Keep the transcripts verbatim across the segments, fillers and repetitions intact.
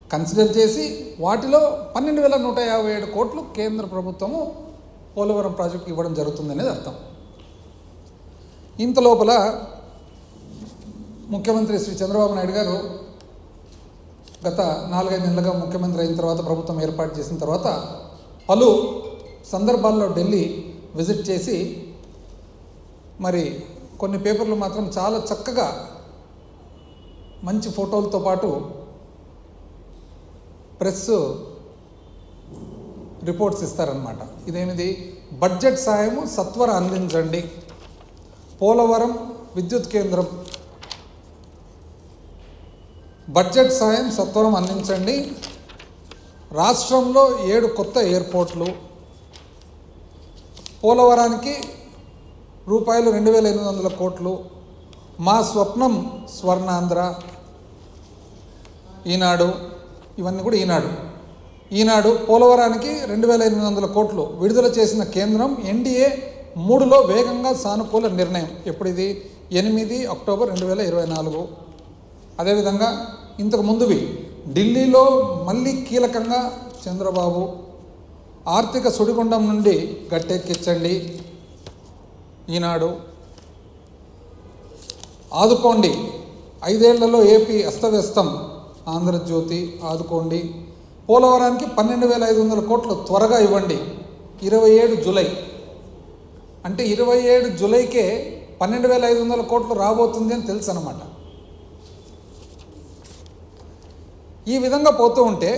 Consider చేసి వాటిలో పన్నెండు వేల నూట యాభై ఏడు కోట్లు కేంద్ర ప్రభుత్వము పోలవరం ప్రాజెక్టుకి ఇవ్వడం జరుగుతుందనేది అర్థం. ఇంత లోపల ముఖ్యమంత్రి శ్రీ చంద్రబాబు నాయుడు గారు గత నాలుగైదు నెలలుగా ముఖ్యమంత్రి అయిన తర్వాత, ప్రభుత్వం ఏర్పాటు చేసిన తర్వాత పలు సందర్భాల్లో ఢిల్లీ విజిట్ చేసి మరి కొన్ని పేపర్లు మాత్రం చాలా చక్కగా మంచి ఫోటోలతో పాటు ప్రెస్ రిపోర్ట్స్ ఇస్తారన్నమాట. ఇదేమిది? బడ్జెట్ సాయము సత్వర అందించండి, పోలవరం విద్యుత్ కేంద్రం బడ్జెట్ సాయం సత్వరం అందించండి, రాష్ట్రంలో ఏడు కొత్త ఎయిర్పోర్ట్లు, పోలవరానికి రూపాయలు రెండు వేల ఎనిమిది వందల కోట్లు, మా స్వప్నం స్వర్ణాంధ్ర, ఈనాడు, ఇవన్నీ కూడా ఈనాడు ఈనాడు పోలవరానికి రెండు వేల ఎనిమిది వందల కోట్లు విడుదల చేసిన కేంద్రం ఎన్డీఏ మూడులో వేగంగా సానుకూల నిర్ణయం. ఎప్పుడు ఇది? ఎనిమిది అక్టోబర్ రెండు వేల ఇరవై నాలుగు. అదేవిధంగా ఇంతకు ముందువి ఢిల్లీలో మళ్ళీ కీలకంగా చంద్రబాబు ఆర్థిక సుడిగుండం నుండి గట్టెక్కించండి, ఈనాడు. ఆదుకోండి, ఐదేళ్లలో ఏపీ అస్తవ్యస్తం, ఆంధ్రజ్యోతి. ఆదుకోండి, పోలవరానికి పన్నెండు వేల ఐదు వందల కోట్లు త్వరగా ఇవ్వండి, ఇరవై ఏడు జూలై. అంటే ఇరవై ఏడు జూలైకే పన్నెండు వేల ఐదు వందల కోట్లు రాబోతుంది అని తెలుసు అన్నమాట. ఈ విధంగా పోతూ ఉంటే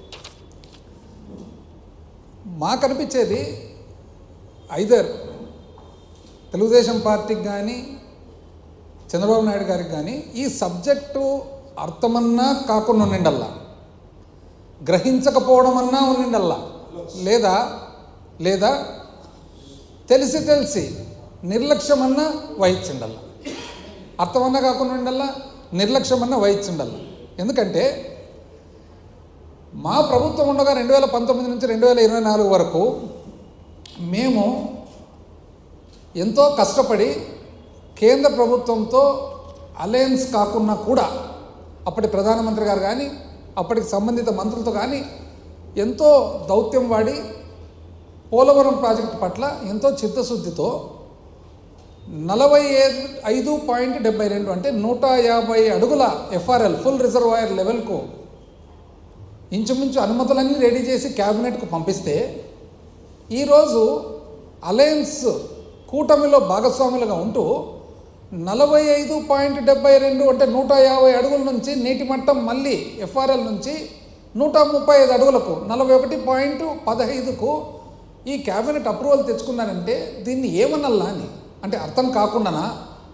మాకు అనిపించేది, ఐదర్ తెలుగుదేశం పార్టీకి కానీ చంద్రబాబు నాయుడు గారికి కానీ ఈ సబ్జెక్టు అర్థమన్నా కాకుండా ఉండిండల్లా, గ్రహించకపోవడం అన్నా ఉండిండల్లా, లేదా లేదా తెలిసి తెలిసి నిర్లక్ష్యమన్నా వహించిండల్లా. అర్థమన్నా కాకుండా ఉండాలా, నిర్లక్ష్యమన్నా వహించిండల్లా. ఎందుకంటే మా ప్రభుత్వం ఉండగా రెండు వేల పంతొమ్మిది నుంచి రెండు వేల ఇరవై నాలుగు వరకు మేము ఎంతో కష్టపడి కేంద్ర ప్రభుత్వంతో అలయన్స్ కాకుండా కూడా అప్పటి ప్రధానమంత్రి గారు కానీ అప్పటికి సంబంధిత మంత్రులతో కానీ ఎంతో దౌత్యం వాడి పోలవరం ప్రాజెక్టు పట్ల ఎంతో చిత్తశుద్ధితో నలభై ఐదు పాయింట్ డెబ్బై రెండు అంటే నూట యాభై అడుగుల ఎఫ్ఆర్ఎల్ ఫుల్ రిజర్వాయర్ లెవెల్కు ఇంచుమించు అనుమతులన్నీ రెడీ చేసి క్యాబినెట్కు పంపిస్తే, ఈరోజు అలయన్స్ కూటమిలో భాగస్వాములుగా ఉంటూ నలభై ఐదు పాయింట్ డెబ్బై రెండు అంటే నూట యాభై అడుగుల నుంచి నీటి మట్టం మళ్ళీ ఎఫ్ఆర్ఎల్ నుంచి నూట ముప్పై ఐదు అడుగులకు నలభై ఒకటి పాయింట్ పదహైదుకు ఈ క్యాబినెట్ అప్రూవల్ తెచ్చుకున్నారంటే దీన్ని ఏమనల్లా అని. అంటే అర్థం కాకుండానా,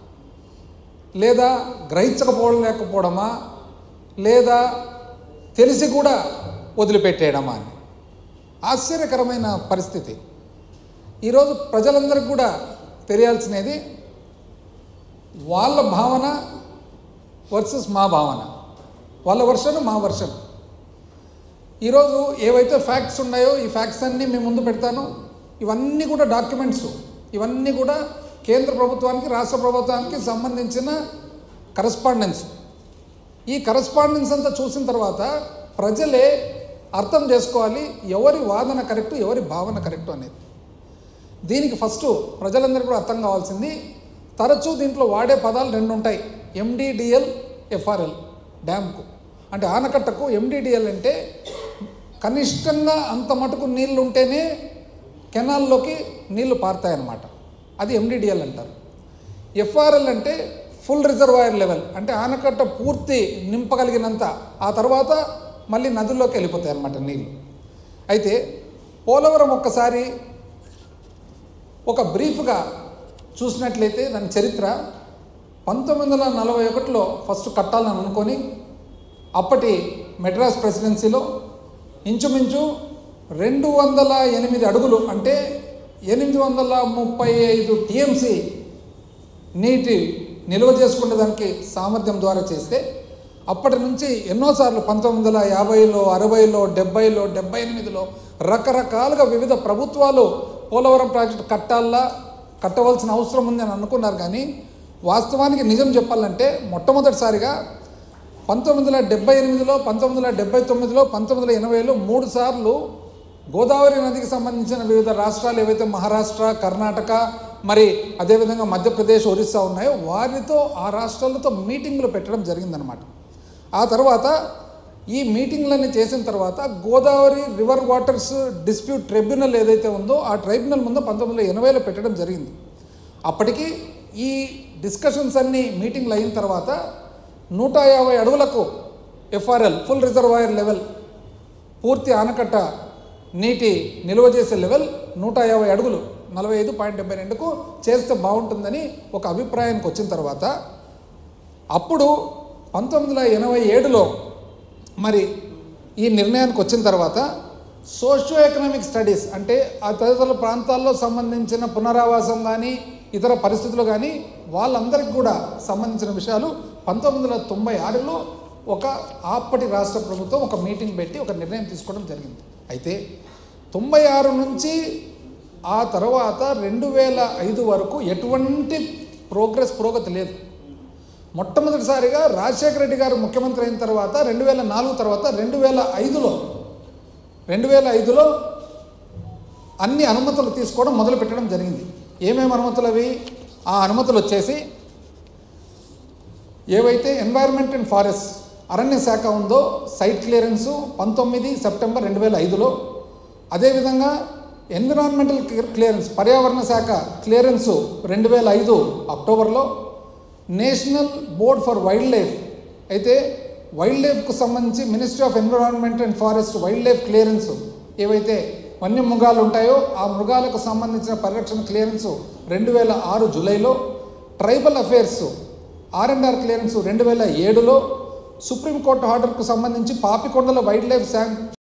లేదా గ్రహించకపోవడం లేకపోవడమా, లేదా తెలిసి కూడా వదిలిపెట్టేయడమా అని ఆశ్చర్యకరమైన పరిస్థితి. ఈరోజు ప్రజలందరికీ కూడా తెలియాల్సినది వాళ్ళ భావన వర్సెస్ మా భావన, వాళ్ళ వర్షన్ మా వర్షన్. ఈరోజు ఏవైతే ఫ్యాక్ట్స్ ఉన్నాయో ఈ ఫ్యాక్ట్స్ అన్నీ మేము ముందు పెడతాను. ఇవన్నీ కూడా డాక్యుమెంట్స్, ఇవన్నీ కూడా కేంద్ర ప్రభుత్వానికి రాష్ట్ర ప్రభుత్వానికి సంబంధించిన కరస్పాండెన్స్. ఈ కరస్పాండెన్స్ అంతా చూసిన తర్వాత ప్రజలే అర్థం చేసుకోవాలి ఎవరి వాదన కరెక్టు, ఎవరి భావన కరెక్టు అనేది. దీనికి ఫస్ట్ ప్రజలందరికీ కూడా అర్థం కావాల్సింది, తరచూ దీంట్లో వాడే పదాలు రెండు ఉంటాయి. MDDL, FRL. డ్యామ్కు అంటే ఆనకట్టకు ఎండిడిఎల్ అంటే కనిష్టంగా అంత మటుకు నీళ్ళు ఉంటేనే కెనాల్లోకి నీళ్లు పారుతాయన్నమాట, అది ఎండిడిఎల్ అంటారు. ఎఫ్ఆర్ఎల్ అంటే ఫుల్ రిజర్వాయర్ లెవెల్, అంటే ఆనకట్ట పూర్తి నింపగలిగినంత, ఆ తర్వాత మళ్ళీ నదుల్లోకి వెళ్ళిపోతాయి అన్నమాట నీళ్ళు. అయితే పోలవరం ఒక్కసారి ఒక బ్రీఫ్గా చూసినట్లయితే దాని చరిత్ర పంతొమ్మిది వందల నలభై ఒకటిలో ఫస్ట్ కట్టాలని అనుకొని అప్పటి మెడ్రాస్ ప్రెసిడెన్సీలో ఇంచుమించు రెండు వందల ఎనిమిది అడుగులు అంటే ఎనిమిది వందల ముప్పై ఐదు టీఎంసీ నీటి నిల్వ చేసుకునే దానికి సామర్థ్యం ద్వారా చేస్తే, అప్పటి నుంచి ఎన్నోసార్లు పంతొమ్మిది వందల యాభైలో అరవైలో డెబ్బైలో డెబ్బై ఎనిమిదిలో రకరకాలుగా వివిధ ప్రభుత్వాలు పోలవరం ప్రాజెక్టు కట్టాలా కట్టవలసిన అవసరం ఉంది అని అనుకున్నారు. కానీ వాస్తవానికి నిజం చెప్పాలంటే మొట్టమొదటిసారిగా పంతొమ్మిది వందల డెబ్బై ఎనిమిదిలో పంతొమ్మిది వందల డెబ్బై తొమ్మిదిలో పంతొమ్మిది వందల ఎనభైలో మూడు సార్లు గోదావరి నదికి సంబంధించిన వివిధ రాష్ట్రాలు ఏవైతే మహారాష్ట్ర, కర్ణాటక, మరి అదేవిధంగా మధ్యప్రదేశ్, ఒరిస్సా ఉన్నాయో వారితో ఆ రాష్ట్రాలతో మీటింగ్లు పెట్టడం జరిగిందనమాట. ఆ తర్వాత ఈ మీటింగ్లన్నీ చేసిన తర్వాత Godavari river waters dispute tribunal ఏదైతే ఉందో ఆ ట్రైబ్యునల్ ముందు పంతొమ్మిది వందల ఎనభైలో పెట్టడం జరిగింది. అప్పటికి ఈ డిస్కషన్స్ అన్నీ మీటింగ్లు అయిన తర్వాత నూట యాభై అడుగులకు ఎఫ్ఆర్ఎల్ ఫుల్ రిజర్వాయర్ లెవెల్, పూర్తి ఆనకట్ట నీటి నిల్వ చేసే లెవెల్ నూట యాభై అడుగులు నలభై ఐదు పాయింట్ డెబ్బై రెండుకు చేస్తే బాగుంటుందని ఒక అభిప్రాయానికి వచ్చిన తర్వాత అప్పుడు పంతొమ్మిది వందల ఎనభై ఏడులో మరి ఈ నిర్ణయానికి వచ్చిన తర్వాత సోషియో ఎకనామిక్ స్టడీస్ అంటే ఆ తదితర ప్రాంతాల్లో సంబంధించిన పునరావాసం కానీ ఇతర పరిస్థితులు కానీ వాళ్ళందరికీ కూడా సంబంధించిన విషయాలు పంతొమ్మిది వందల తొంభై ఆరులో ఒక అప్పటి రాష్ట్ర ప్రభుత్వం ఒక మీటింగ్ పెట్టి ఒక నిర్ణయం తీసుకోవడం జరిగింది. అయితే తొంభై ఆరు నుంచి ఆ తర్వాత రెండు వేల ఐదు వరకు ఎటువంటి ప్రోగ్రెస్ పురోగతి లేదు. మొట్టమొదటిసారిగా రాజశేఖర రెడ్డి గారు ముఖ్యమంత్రి అయిన తర్వాత రెండు వేల నాలుగు తర్వాత రెండు వేల ఐదులో రెండు వేల ఐదులో అన్ని అనుమతులు తీసుకోవడం మొదలు పెట్టడం జరిగింది. ఏమేమి అనుమతులు అవి? ఆ అనుమతులు వచ్చేసి ఏవైతే ఎన్వైర్న్మెంట్ అండ్ ఫారెస్ట్ అరణ్య శాఖ ఉందో సైట్ క్లియరెన్సు పంతొమ్మిది సెప్టెంబర్ రెండు వేల ఐదులో, అదేవిధంగా ఎన్విరాన్మెంటల్ క్లియరెన్స్ పర్యావరణ శాఖ క్లియరెన్సు రెండు వేల ఐదు అక్టోబర్లో, national board for wildlife అయితే వైల్డ్ లైఫ్కు సంబంధించి ministry of environment and forest wildlife clearance ఏవైతే వన్య మృగాలు ఉంటాయో ఆ మృగాలకు సంబంధించిన పరిరక్షణ క్లియరెన్సు రెండు వేల ఆరు జూలైలో, tribal affairs R and R clearance రెండు వేల ఏడులో, సుప్రీంకోర్టు ఆర్డర్కు సంబంధించి పాపికొండల వైల్డ్ లైఫ్ శాంక్